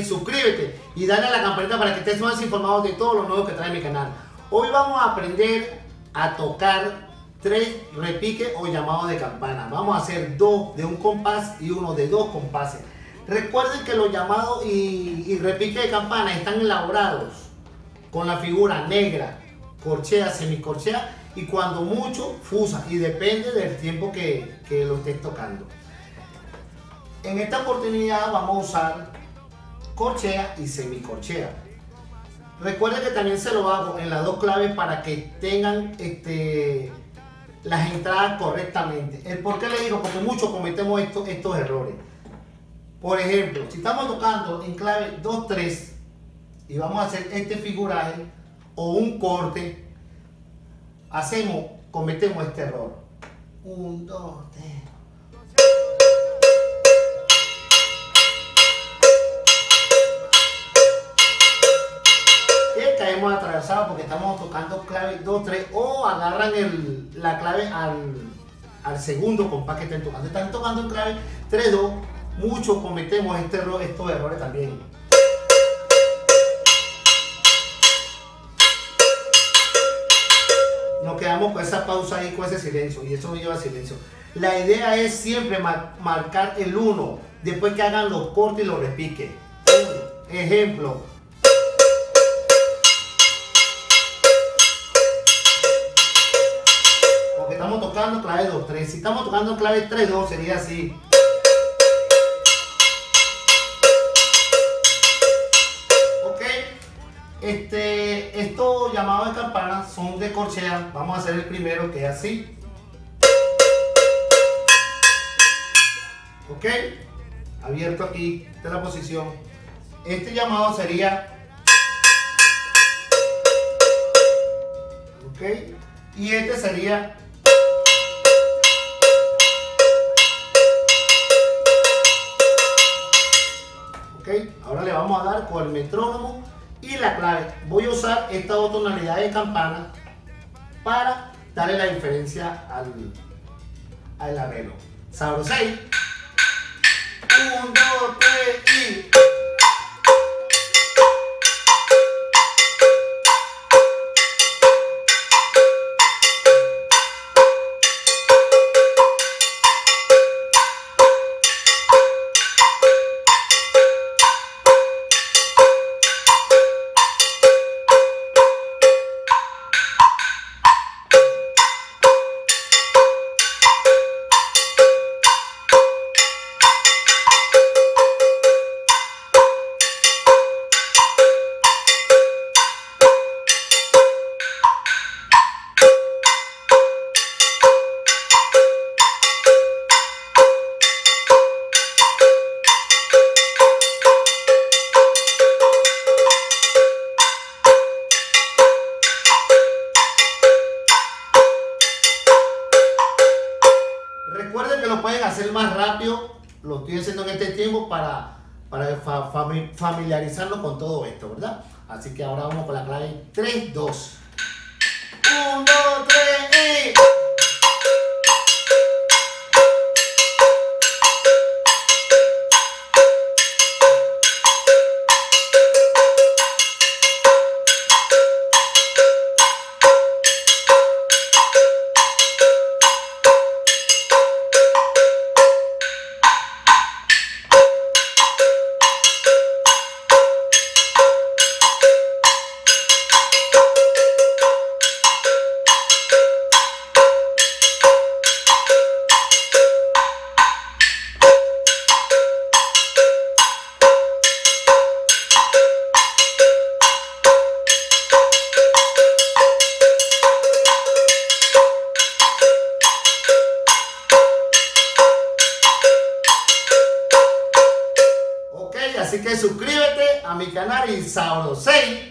suscríbete y dale a la campanita para que estés más informado de todo lo nuevo que trae mi canal. Hoy vamos a aprender a tocar 3 repiques o llamados de campana. Vamos a hacer 2 de un compás y uno de 2 compases. Recuerden que los llamados y repiques de campana están elaborados con la figura negra, corchea, semicorchea y cuando mucho fusa, y depende del tiempo que lo estés tocando. En esta oportunidad vamos a usar corchea y semicorchea. Recuerden que también se lo hago en las 2 claves para que tengan las entradas correctamente. ¿El por qué le digo? Porque muchos cometemos estos errores. Por ejemplo, si estamos tocando en clave 2-3 y vamos a hacer este figuraje o un corte, cometemos este error. 1, 2, 3. Caemos atravesados porque estamos tocando clave 2-3 o agarran la clave al segundo compás que estén tocando. Están tocando en clave 3-2. Muchos cometemos estos errores también. Nos quedamos con esa pausa ahí, con ese silencio, y eso no lleva silencio. La idea es siempre marcar el 1 después que hagan los cortes y los repiques. Ejemplo. Porque estamos tocando clave 2-3. Si estamos tocando clave 3-2 sería así. Estos llamados de campana son de corchea. Vamos a hacer el primero, que es así. Ok, abierto aquí de la posición. Este llamado sería ok, y este sería ok. Ahora le vamos a dar con el metrónomo y la clave. Voy a usar estas 2 tonalidades de campana para darle la diferencia al arreglo. Sabrosei. 1, 2, 3 y... Recuerden que lo pueden hacer más rápido. Lo estoy haciendo en este tiempo para familiarizarnos con todo esto, ¿verdad? Así que ahora vamos con la clave 3-2. 1, 2, 3 y... Así que suscríbete a mi canal y sabrosei.